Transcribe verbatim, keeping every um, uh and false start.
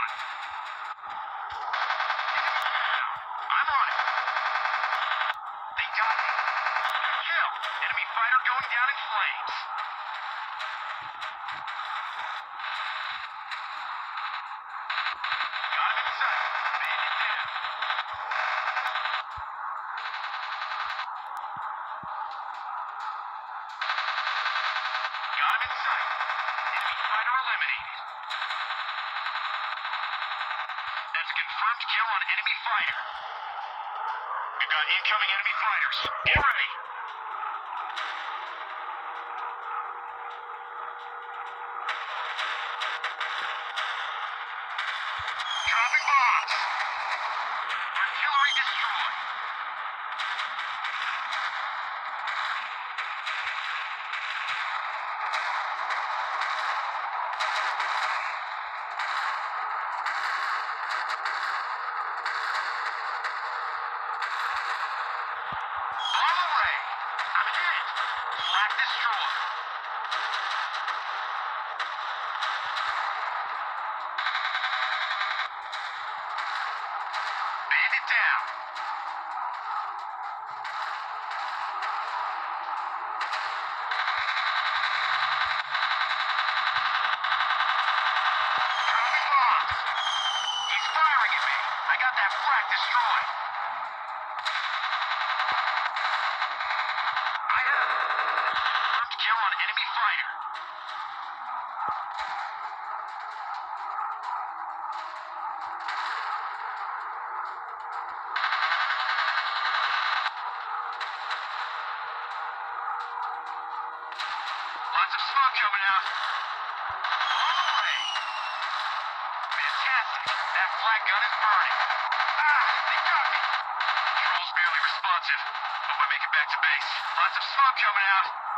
on it. I'm on it. They got me. Good kill. Enemy fighter going down in flames. Got him in sight. Bandit down. Got him in sight. Enemy fighter eliminated. That's a confirmed kill on enemy fighter. We've got incoming enemy fighters. Get ready. Dropping bombs. Artillery destroyed. On the way. I'm hit. Flak destroyed. Bandit down. Dropping bombs. He's firing at me. I got that flak destroyed. I have it. Confirmed kill on enemy fighter. Lots of smoke coming out. On the way. Fantastic. That flak gun is burning. Ah, they got me. Control's barely responsive. Hope I make it back to base. Lots of smoke coming out.